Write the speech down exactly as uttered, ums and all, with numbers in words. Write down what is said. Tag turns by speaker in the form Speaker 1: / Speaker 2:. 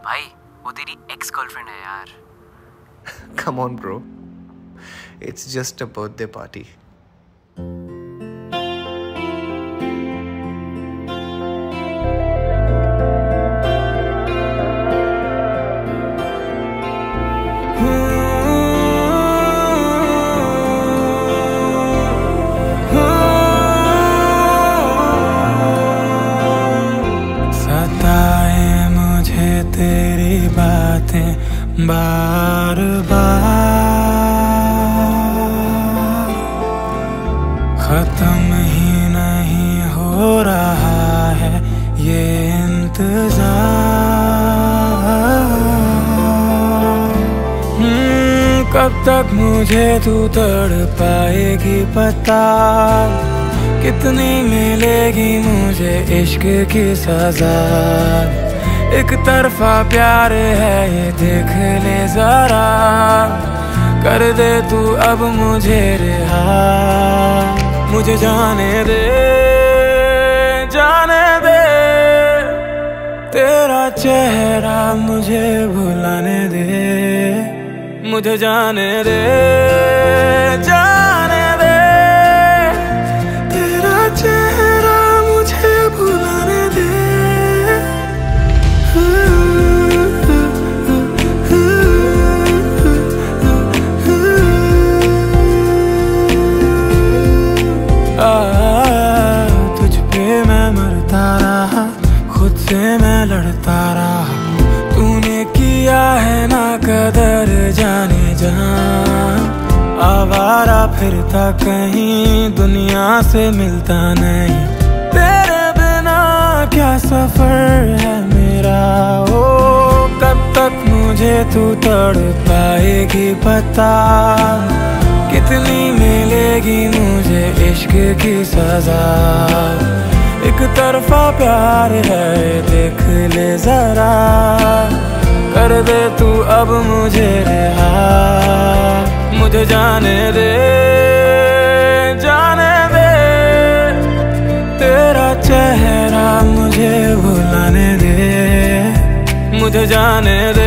Speaker 1: भाई वो तेरी एक्स गर्लफ्रेंड है यार।
Speaker 2: Come on bro, it's just a birthday party.
Speaker 3: सताए मुझे तेरी बातें बार बार, खत्म ही नहीं हो रहा है ये इंतजार। हम्म, कब तक मुझे तू तड़पाएगी पता, कितनी मिलेगी मुझे इश्क की सजा। एक तरफा प्यार है ये देख ले जरा, कर दे तू अब मुझे रिहा। मुझे जाने दे जाने दे तेरा चेहरा मुझे भुलाने दे। मुझे जाने दे जाने दे तेरा चेहरा मुझे भुलाने दे। आ, तुझ पे मैं मरता रहा, खुद से मैं लड़ता रहा। तूने किया है ना कदर जाने जहां, आवारा फिरता कहीं दुनिया से मिलता नहीं। तेरे बिना क्या सफर है मेरा, ओ कब तक मुझे तू तड़पाएगी पता, कितनी मिलेगी मुझे इश्क की सजा। एक तरफा प्यार है देख ले जरा, कर दे तू अब मुझे रिहा। मुझे जाने दे जाने दे तेरा चेहरा मुझे भुलाने दे। मुझे जाने दे